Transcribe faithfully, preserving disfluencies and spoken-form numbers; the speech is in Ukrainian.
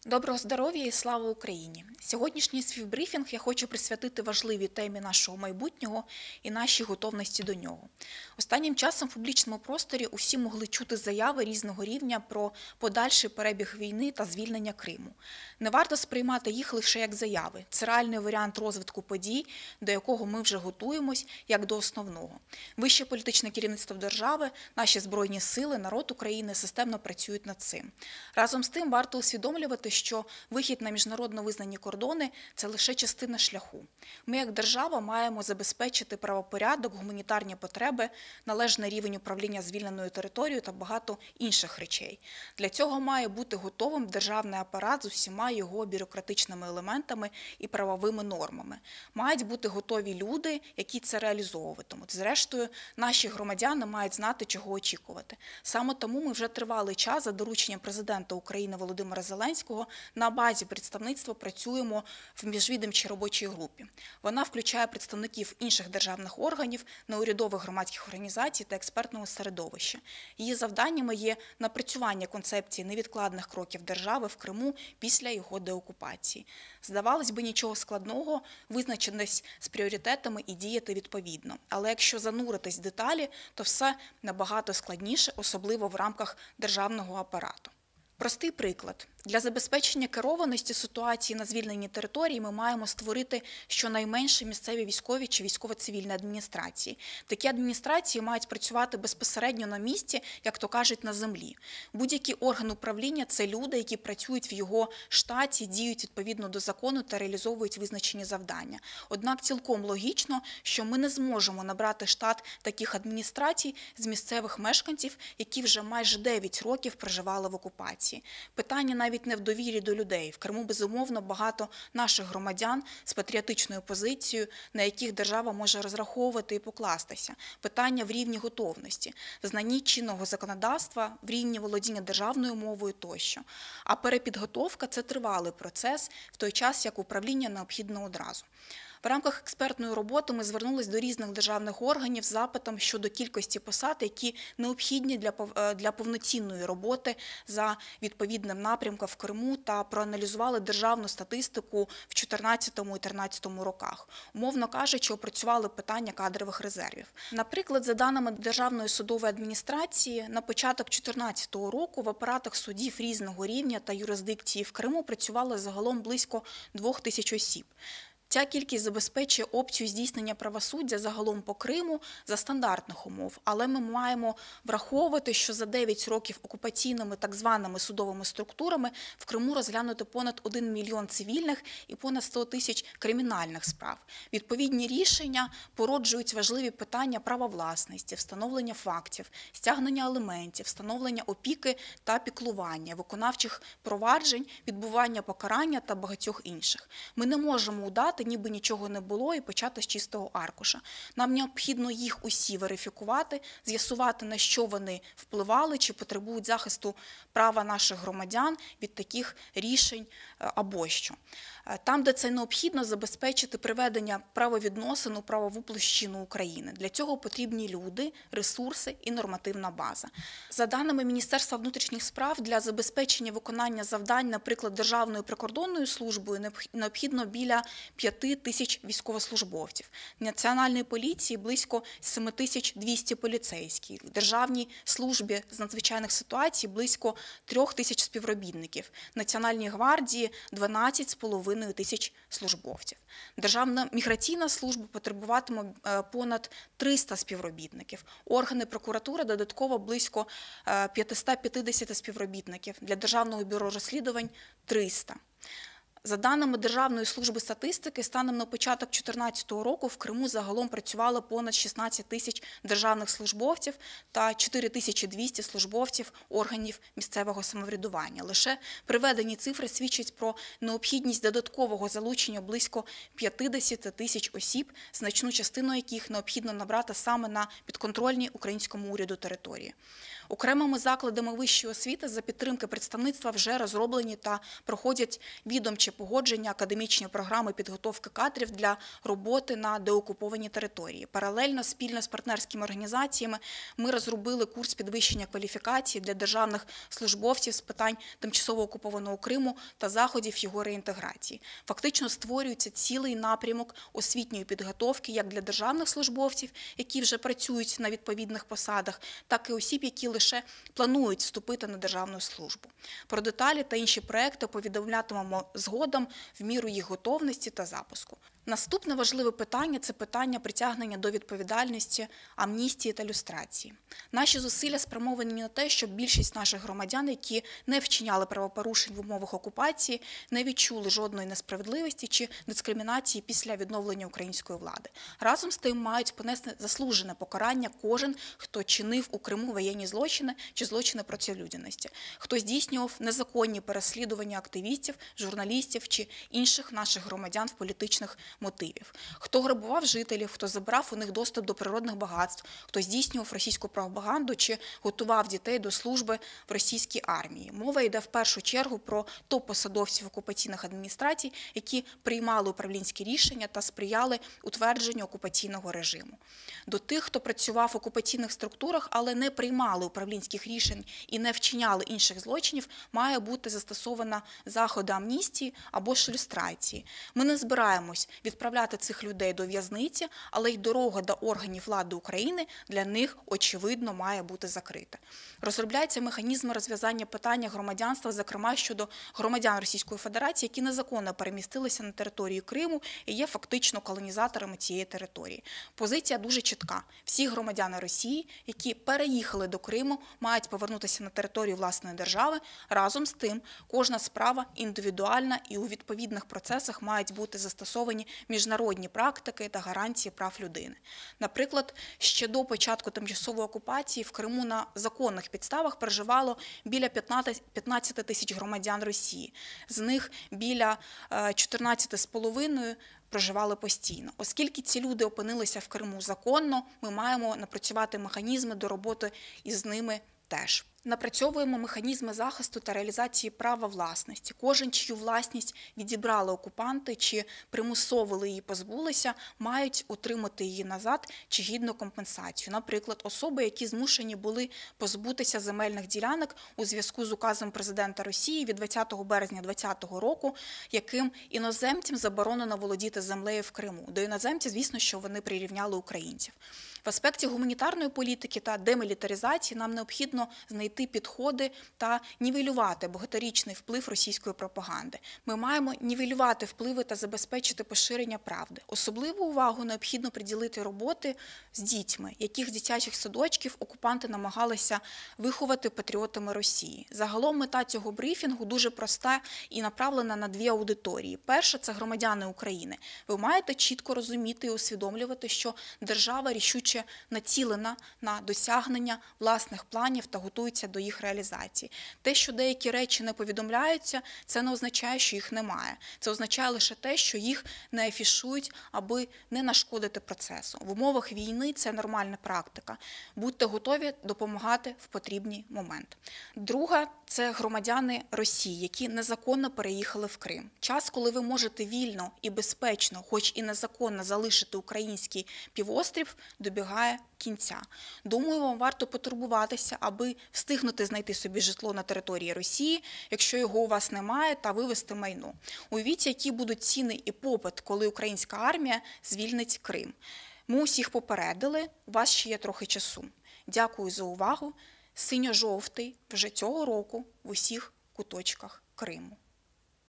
Доброго здоров'я і слава Україні! Сьогоднішній свій брифінг я хочу присвятити важливій темі нашого майбутнього і нашій готовності до нього. Останнім часом в публічному просторі усі могли чути заяви різного рівня про подальший перебіг війни та звільнення Криму. Не варто сприймати їх лише як заяви. Це реальний варіант розвитку подій, до якого ми вже готуємось, як до основного. Вище політичне керівництво держави, наші Збройні сили, народ України системно працюють над цим. Разом з тим варто усвідомлювати, що вихід на міжнародно визнані кордони – це лише частина шляху. Ми, як держава, маємо забезпечити правопорядок, гуманітарні потреби, належний рівень управління звільненою територією та багато інших речей. Для цього має бути готовим державний апарат з усіма його бюрократичними елементами і правовими нормами. Мають бути готові люди, які це реалізовуватимуть. Зрештою, наші громадяни мають знати, чого очікувати. Саме тому ми вже тривалий час за дорученням президента України Володимира Зеленського на базі представництва працюємо в міжвідомчій робочій групі. Вона включає представників інших державних органів, неурядових громадських організацій та експертного середовища. Її завданнями є напрацювання концепції невідкладних кроків держави в Криму після його деокупації. Здавалось би, нічого складного, визначитись з пріоритетами і діяти відповідно. Але якщо зануритись в деталі, то все набагато складніше, особливо в рамках державного апарату. Простий приклад. Для забезпечення керованості ситуації на звільненій території ми маємо створити щонайменше місцеві військові чи військово-цивільні адміністрації. Такі адміністрації мають працювати безпосередньо на місці, як то кажуть, на землі. Будь-який орган управління – це люди, які працюють в його штаті, діють відповідно до закону та реалізовують визначені завдання. Однак цілком логічно, що ми не зможемо набрати штат таких адміністрацій з місцевих мешканців, які вже майже дев'ять років проживали в окупації. Питання навіть Навіть не в довірі до людей. В Криму, безумовно, багато наших громадян з патріотичною позицією, на яких держава може розраховувати і покластися. Питання в рівні готовності, в знанні чинного законодавства, в рівні володіння державною мовою тощо. А перепідготовка – це тривалий процес, в той час, як управління необхідно одразу. В рамках експертної роботи ми звернулись до різних державних органів з запитом щодо кількості посад, які необхідні для, для повноцінної роботи за відповідним напрямком в Криму, та проаналізували державну статистику в дві тисячі чотирнадцятому - дві тисячі тринадцятому роках. Умовно кажучи, опрацювали питання кадрових резервів. Наприклад, за даними Державної судової адміністрації, на початок дві тисячі чотирнадцятого року в апаратах судів різного рівня та юрисдикції в Криму працювало загалом близько двох тисяч осіб. Ця кількість забезпечує опцію здійснення правосуддя загалом по Криму за стандартних умов, але ми маємо враховувати, що за дев'ять років окупаційними так званими судовими структурами в Криму розглянуто понад один мільйон цивільних і понад сто тисяч кримінальних справ. Відповідні рішення породжують важливі питання права власності, встановлення фактів, стягнення аліментів, встановлення опіки та піклування, виконавчих проваджень, відбування покарання та багатьох інших. Ми не можемо удати, ніби нічого не було, і почати з чистого аркуша. Нам необхідно їх усі верифікувати, з'ясувати, на що вони впливали, чи потребують захисту права наших громадян від таких рішень або що. Там, де це необхідно, забезпечити приведення правовідносин у правову площину України. Для цього потрібні люди, ресурси і нормативна база. За даними Міністерства внутрішніх справ, для забезпечення виконання завдань, наприклад, Державною прикордонною службою, необхідно біля п'яти тисяч військовослужбовців. В Національній поліції близько сім тисяч двісті поліцейських. В Державній службі з надзвичайних ситуацій близько трьох тисяч співробітників. В Національній гвардії дванадцять з половиною тисяч службовців. Державна міграційна служба потребуватиме понад триста співробітників. Органи прокуратури додатково близько п'ятсот п'ятдесят співробітників. Для Державного бюро розслідувань – триста. За даними Державної служби статистики, станом на початок дві тисячі чотирнадцятого року в Криму загалом працювало понад шістнадцять тисяч державних службовців та чотири тисячі двісті службовців органів місцевого самоврядування. Лише приведені цифри свідчать про необхідність додаткового залучення близько п'ятдесят тисяч осіб, значну частину яких необхідно набрати саме на підконтрольній українському уряду території. Окремими закладами вищої освіти за підтримки представництва вже розроблені та проходять відомче погодження академічні програми підготовки кадрів для роботи на деокупованій території. Паралельно, спільно з партнерськими організаціями, ми розробили курс підвищення кваліфікації для державних службовців з питань тимчасово окупованого Криму та заходів його реінтеграції. Фактично створюється цілий напрямок освітньої підготовки як для державних службовців, які вже працюють на відповідних посадах, так і осіб, які лише планують вступити на державну службу. Про деталі та інші проекти повідомлятимемо згодом в міру їх готовності та запуску. Наступне важливе питання – це питання притягнення до відповідальності, амністії та люстрації. Наші зусилля спрямовані на те, щоб більшість наших громадян, які не вчиняли правопорушень в умовах окупації, не відчули жодної несправедливості чи дискримінації після відновлення української влади. Разом з тим мають понести заслужене покарання кожен, хто чинив у Криму воєнні злочини чи злочини проти людяності, хто здійснював незаконні переслідування активістів, журналістів чи інших наших громадян в політичних мотивів, хто грабував жителів, хто забрав у них доступ до природних багатств, хто здійснював російську пропаганду чи готував дітей до служби в російській армії. Мова йде в першу чергу про топ-посадовців окупаційних адміністрацій, які приймали управлінські рішення та сприяли утвердженню окупаційного режиму. До тих, хто працював в окупаційних структурах, але не приймали управлінських рішень і не вчиняли інших злочинів, має бути застосована заходи амністії або ж люстрації. Ми не збираємось відправляти цих людей до в'язниці, але й дорога до органів влади України для них, очевидно, має бути закрита. Розробляються механізми розв'язання питання громадянства, зокрема щодо громадян Російської Федерації, які незаконно перемістилися на територію Криму і є фактично колонізаторами цієї території. Позиція дуже чітка. Всі громадяни Росії, які переїхали до Криму, мають повернутися на територію власної держави. Разом з тим, кожна справа індивідуальна і у відповідних процесах мають бути застосовані міжнародні практики та гарантії прав людини. Наприклад, ще до початку тимчасової окупації в Криму на законних підставах проживало біля п'ятнадцяти тисяч громадян Росії. З них біля чотирнадцяти з половиною проживали постійно. Оскільки ці люди опинилися в Криму законно, ми маємо напрацювати механізми до роботи із ними теж. Напрацьовуємо механізми захисту та реалізації права власності. Кожен, чию власність відібрали окупанти чи примусово її позбулися, мають отримати її назад чи гідну компенсацію. Наприклад, особи, які змушені були позбутися земельних ділянок у зв'язку з указом президента Росії від двадцятого березня двадцятого року, яким іноземцям заборонено володіти землею в Криму. До іноземців, звісно, що вони прирівняли українців. В аспекті гуманітарної політики та демілітаризації нам необхідно знайти підходи та нівелювати багаторічний вплив російської пропаганди. Ми маємо нівелювати впливи та забезпечити поширення правди. Особливу увагу необхідно приділити роботи з дітьми, яких з дитячих садочків окупанти намагалися виховати патріотами Росії. Загалом мета цього брифінгу дуже проста і направлена на дві аудиторії. Перша – це громадяни України. Ви маєте чітко розуміти і усвідомлювати, що держава рішуче націлена на досягнення власних планів та готується до їх реалізації. Те, що деякі речі не повідомляються, це не означає, що їх немає. Це означає лише те, що їх не афішують, аби не нашкодити процесу. В умовах війни це нормальна практика. Будьте готові допомагати в потрібний момент. Друга – це громадяни Росії, які незаконно переїхали в Крим. Час, коли ви можете вільно і безпечно, хоч і незаконно залишити український півострів, добігає кінця. Думаю, вам варто потурбуватися, аби встигнути знайти собі житло на території Росії, якщо його у вас немає, та вивезти майно. Уявіть, які будуть ціни і попит, коли українська армія звільнить Крим. Ми усіх попередили, у вас ще є трохи часу. Дякую за увагу. Синьо-жовтий вже цього року в усіх куточках Криму.